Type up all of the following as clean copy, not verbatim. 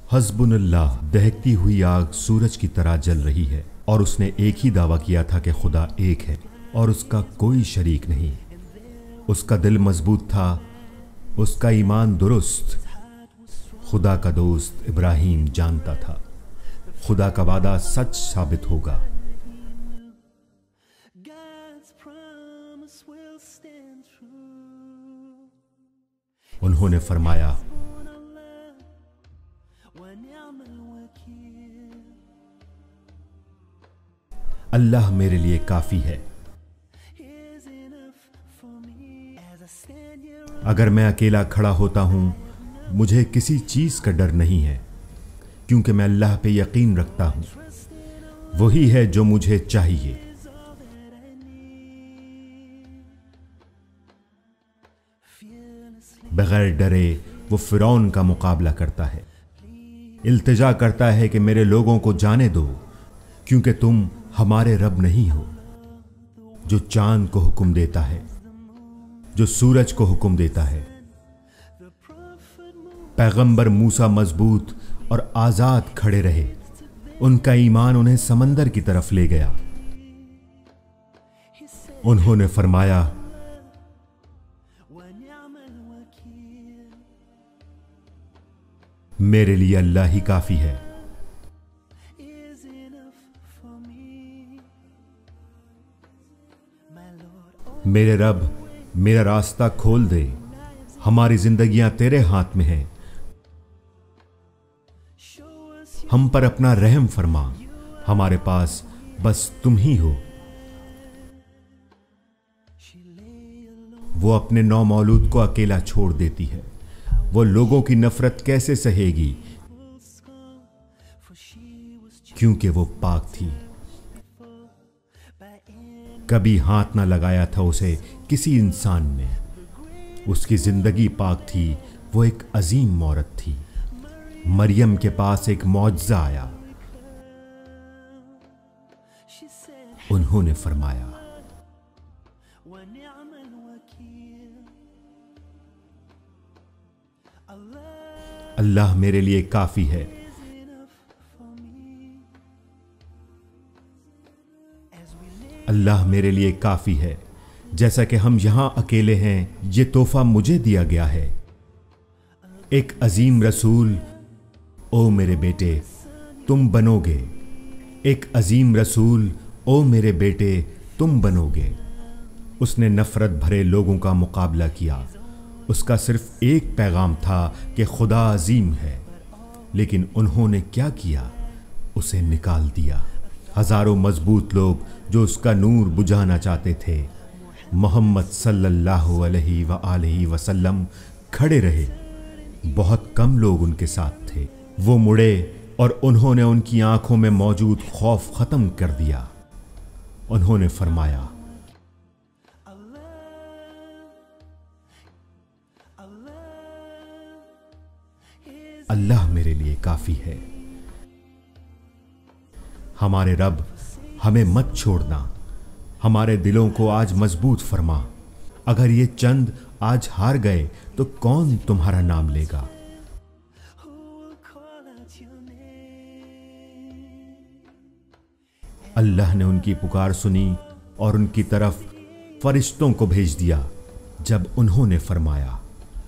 हस्बुनल्लाह दहकती हुई आग सूरज की तरह जल रही है और उसने एक ही दावा किया था कि खुदा एक है और उसका कोई शरीक नहीं। उसका दिल मजबूत था, उसका ईमान दुरुस्त। खुदा का दोस्त इब्राहीम जानता था खुदा का वादा सच साबित होगा। उन्होंने फरमाया, अल्लाह मेरे लिए काफी है। अगर मैं अकेला खड़ा होता हूं, मुझे किसी चीज का डर नहीं है, क्योंकि मैं अल्लाह पे यकीन रखता हूं, वही है जो मुझे चाहिए। बगैर डरे वो फिरौन का मुकाबला करता है, इल्तिजा करता है कि मेरे लोगों को जाने दो, क्योंकि तुम हमारे रब नहीं हो। जो चांद को हुक्म देता है, जो सूरज को हुक्म देता है। पैगंबर मूसा मजबूत और आजाद खड़े रहे, उनका ईमान उन्हें समंदर की तरफ ले गया। उन्होंने फरमाया, मेरे लिए अल्लाह ही काफी है। मेरे रब मेरा रास्ता खोल दे, हमारी जिंदगियां तेरे हाथ में हैं। हम पर अपना रहम फरमा, हमारे पास बस तुम ही हो। वो अपने नौ मौलूद को अकेला छोड़ देती है, वो लोगों की नफरत कैसे सहेगी, क्योंकि वो पाक थी। कभी हाथ ना लगाया था उसे किसी इंसान ने। उसकी जिंदगी पाक थी, वो एक अजीम औरत थी। मरियम के पास एक मौजज़ा आया। उन्होंने फरमाया, अल्लाह मेरे लिए काफी है। अल्लाह मेरे लिए काफी है। जैसा कि हम यहां अकेले हैं, ये तोहफा मुझे दिया गया है। एक अजीम रसूल, ओ मेरे बेटे तुम बनोगे। एक अजीम रसूल, ओ मेरे बेटे तुम बनोगे। उसने नफरत भरे लोगों का मुकाबला किया। उसका सिर्फ एक पैगाम था कि खुदा अजीम है, लेकिन उन्होंने क्या किया, उसे निकाल दिया। हजारों मजबूत लोग जो उसका नूर बुझाना चाहते थे, मोहम्मद सल्लल्लाहु अलैहि वसल्लम खड़े रहे। बहुत कम लोग उनके साथ थे। वो मुड़े और उन्होंने उनकी आंखों में मौजूद खौफ खत्म कर दिया। उन्होंने फरमाया, अल्लाह मेरे लिए काफी है। हमारे रब हमें मत छोड़ना, हमारे दिलों को आज मजबूत फरमा। अगर ये चंद आज हार गए तो कौन तुम्हारा नाम लेगा। अल्लाह ने उनकी पुकार सुनी और उनकी तरफ फरिश्तों को भेज दिया। जब उन्होंने फरमाया,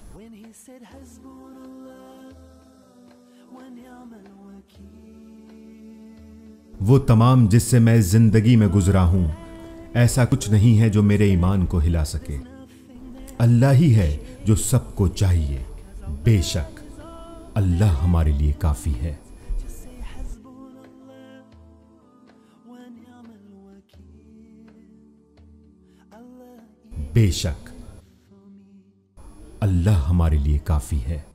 वो तमाम जिससे मैं जिंदगी में गुजरा हूं, ऐसा कुछ नहीं है जो मेरे ईमान को हिला सके। अल्लाह ही है जो सबको चाहिए। बेशक अल्लाह हमारे लिए काफी है। बेशक अल्लाह हमारे लिए काफी है।